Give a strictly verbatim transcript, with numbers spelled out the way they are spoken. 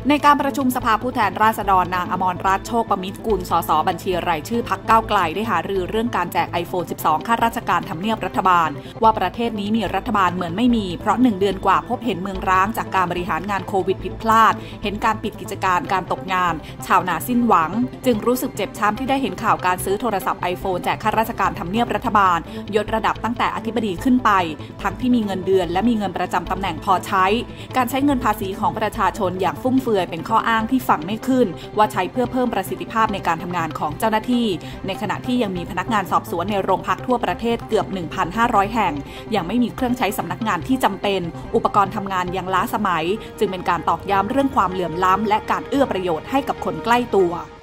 ในการประชุมสภาผู้แทนราษฎรนางอมรรัตน์โชคประมิตรกุลสสบัญชีรายชื่อพรรคก้าวไกลได้หารือเรื่องการแจก ไอโฟน สิบสอง ข้าราชการทำเนียบรัฐบาลว่าประเทศนี้มีรัฐบาลเหมือนไม่มีเพราะหนึ่งเดือนกว่าพบเห็นเมืองร้างจากการบริหารงานโควิดผิดพลาดเห็นการปิดกิจการการตกงานชาวนาสิ้นหวังจึงรู้สึกเจ็บช้ำที่ได้เห็นข่าวการซื้อโทรศัพท์ ไอโฟน แจกข้าราชการทำเนียบรัฐบาลยศระดับตั้งแต่อธิบดีขึ้นไปทั้งที่มีเงินเดือนและมีเงินประจำตำแหน่งพอใช้การใช้เงินภาษีของประชาชนอย่างฟุ่มเฟือยเป็นข้ออ้างที่ฟังไม่ขึ้นว่าใช้เพื่อเพิ่มประสิทธิภาพในการทำงานของเจ้าหน้าที่ในขณะที่ยังมีพนักงานสอบสวนในโรงพักทั่วประเทศเกือบ หนึ่งพันห้าร้อย แห่งยังไม่มีเครื่องใช้สำนักงานที่จำเป็นอุปกรณ์ทำงานยังล้าสมัยจึงเป็นการตอกย้ำเรื่องความเหลื่อมล้ำและการเอื้อประโยชน์ให้กับคนใกล้ตัว